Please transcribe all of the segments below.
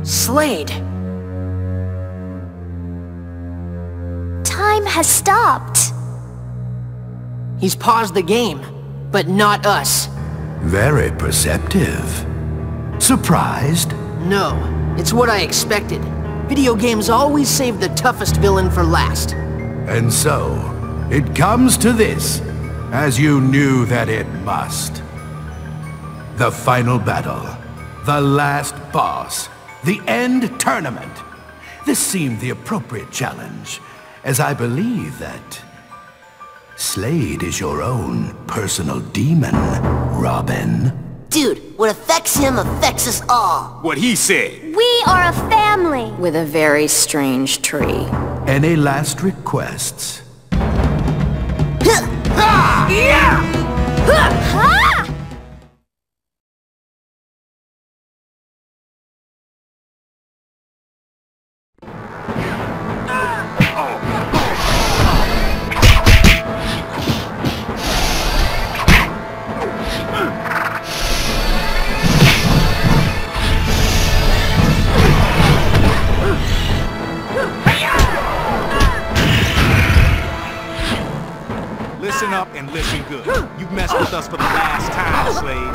Slade! Time has stopped. He's paused the game, but not us. Very perceptive. Surprised? No, it's what I expected. Video games always save the toughest villain for last. And so, it comes to this, as you knew that it must. The final battle. The last boss. The end tournament. This seemed the appropriate challenge, as I believe that Slade is your own personal demon, Robin. Dude, what affects him affects us all. What he said. We are a family. With a very strange tree. Any last requests? Listen up and listen good. You've messed with us for the last time, Slade.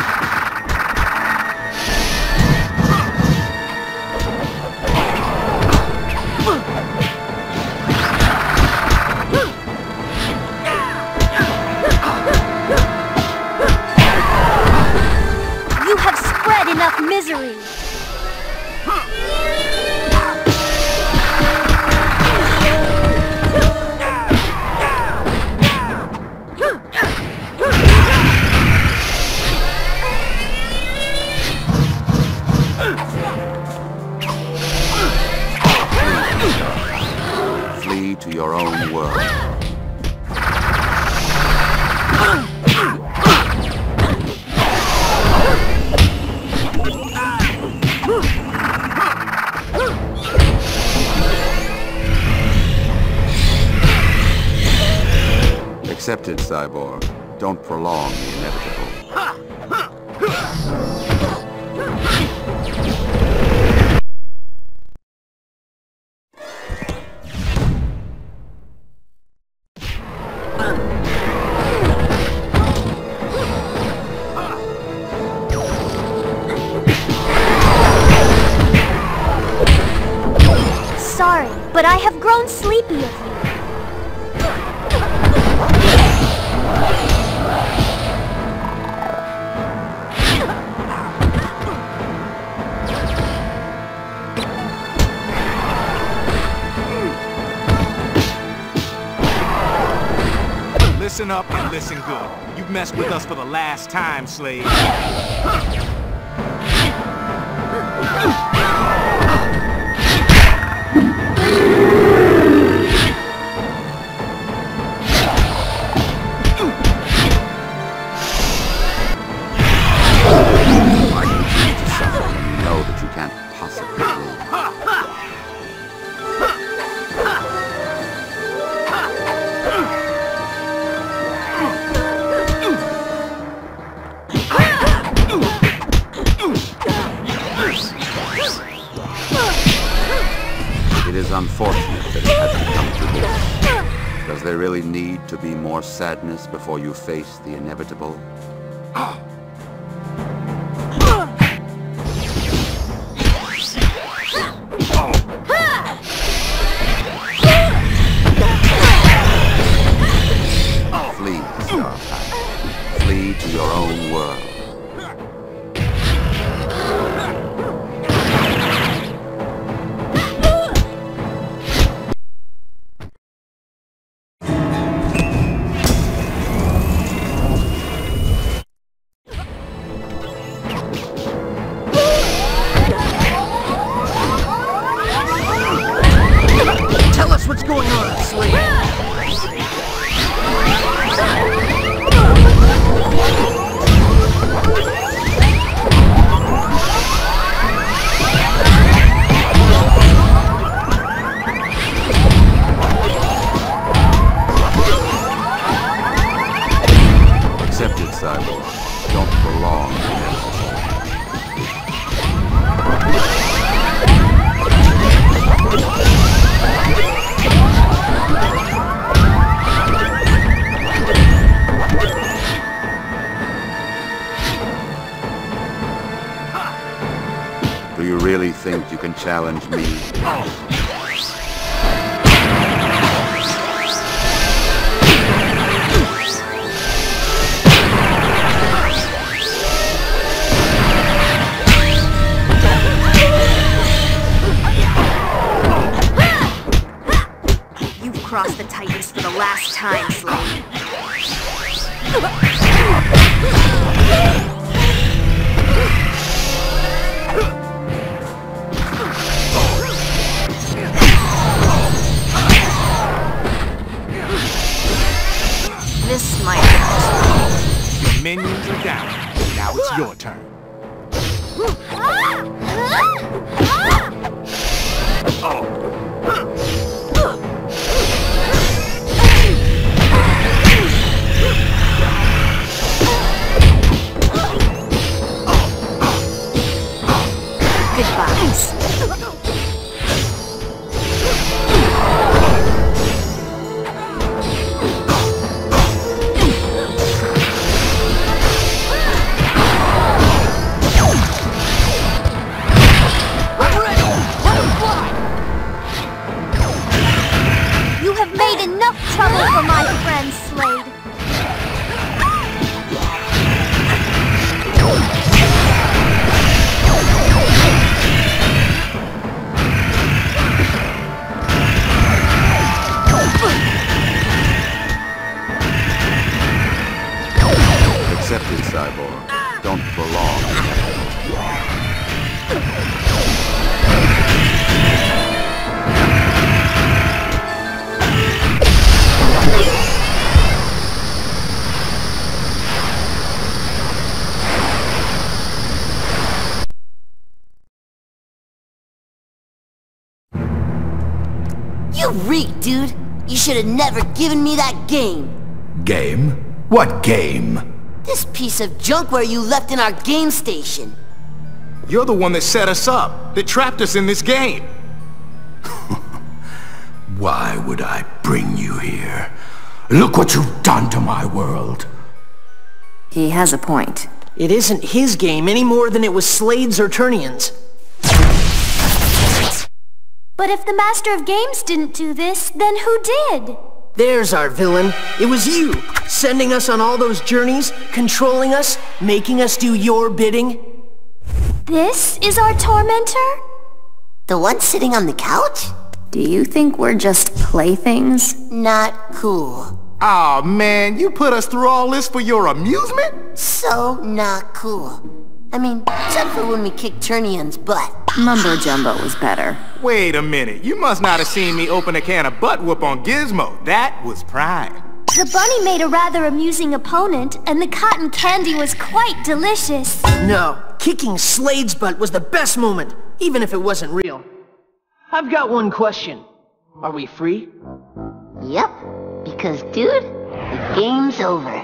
You have spread enough misery. Flee to your own world. Accepted, Cyborg. Don't prolong the inevitable. Sorry, but I have grown sleepy of you. Listen up and listen good. You've messed with us for the last time, Slade. Why do you choose to suffer when you know that you can't possibly win? It is unfortunate that it has to come to this. Does there really need to be more sadness before you face the inevitable? Flee, Starpath. Flee to your own world. Tell us what's going on, Slade! Accepted, Cyborg. Don't prolong the inevitable. think you can challenge me? You've crossed the Titans for the last time, Slade. This might hurt. Your minions are down. Now it's your turn. Goodbyes. You have made enough trouble for my friend Slade. Accepted, Cyborg. Don't prolong. You reek, dude. You should have never given me that game. Game? What game? This piece of junkware you left in our game station. You're the one that set us up, that trapped us in this game. Why would I bring you here? Look what you've done to my world. He has a point. It isn't his game any more than it was Slade's or Turnian's. But if the Master of Games didn't do this, then who did? There's our villain. It was you, sending us on all those journeys, controlling us, making us do your bidding. This is our tormentor? The one sitting on the couch? Do you think we're just playthings? Not cool. Aw, man, you put us through all this for your amusement? So not cool. I mean, except for when we kicked Turnian's butt. Mumbo Jumbo was better. Wait a minute, you must not have seen me open a can of butt whoop on Gizmo. That was pride. The bunny made a rather amusing opponent, and the cotton candy was quite delicious. No, kicking Slade's butt was the best moment, even if it wasn't real. I've got one question. Are we free? Yep, because dude, the game's over.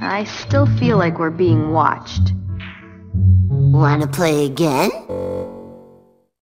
I still feel like we're being watched. Wanna play again?